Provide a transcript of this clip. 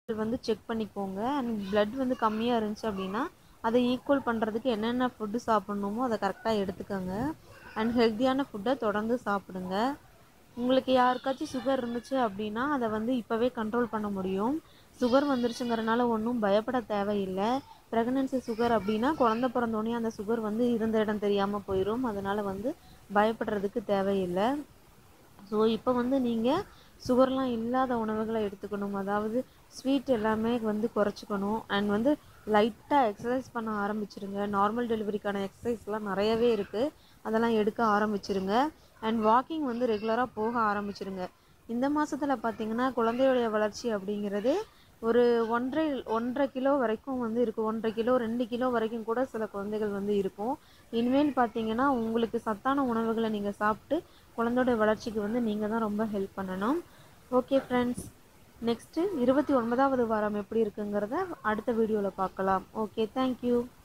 வந்து செக் பண்ணிக்கோங்க. And blood வந்து கம்மியாக இருந்துச்சு அப்படின்னா அதை ஈக்குவல் பண்ணுறதுக்கு என்னென்ன ஃபுட்டு சாப்பிட்ணுமோ அதை கரெக்டாக எடுத்துக்கோங்க. அண்ட் ஹெல்த்தியான ஃபுட்டை தொடர்ந்து சாப்பிடுங்க. உங்களுக்கு யாருக்காச்சும் சுகர் இருந்துச்சு அப்படின்னா அதை வந்து இப்போவே கண்ட்ரோல் பண்ண முடியும். சுகர் வந்துருச்சுங்கிறனால ஒன்றும் பயப்பட தேவையில்லை. ப்ரெக்னென்சி சுகர் அப்படின்னா குழந்த பிறந்தோடனே அந்த சுகர் வந்து இருந்த இடம் தெரியாமல் போயிடும். அதனால் வந்து பயப்படுறதுக்கு தேவையில்லை. ஸோ இப்போ வந்து நீங்கள் சுகர்லாம் இல்லாத உணவுகளை எடுத்துக்கணும். அதாவது ஸ்வீட் எல்லாமே வந்து குறைச்சிக்கணும். அண்ட் வந்து லைட்டாக எக்ஸசைஸ் பண்ண ஆரம்பிச்சிருங்க. நார்மல் டெலிவரிக்கான எக்ஸசைஸ்லாம் நிறையவே இருக்குது, அதெல்லாம் எடுக்க ஆரம்பிச்சிருங்க. அண்ட் வாக்கிங் வந்து ரெகுலராக போக ஆரம்பிச்சிருங்க. இந்த மாதத்தில் பார்த்திங்கன்னா குழந்தையுடைய வளர்ச்சி அப்படிங்கிறது ஒரு 1.5 கிலோ வரைக்கும் வந்து இருக்குது. 1.5 கிலோ 2 கிலோ வரைக்கும் கூட சில குழந்தைகள் வந்து இருக்கும். இனிமேல் பார்த்தீங்கன்னா உங்களுக்கு சத்தான உணவுகளை நீங்கள் சாப்பிட்டு குழந்தையோட வளர்ச்சிக்கு வந்து நீங்கள் தான் ரொம்ப ஹெல்ப் பண்ணணும். ஓகே ஃப்ரெண்ட்ஸ், நெக்ஸ்ட்டு 29வது வாரம் எப்படி இருக்குங்கிறத அடுத்த வீடியோவில் பார்க்கலாம். Okay, thank you.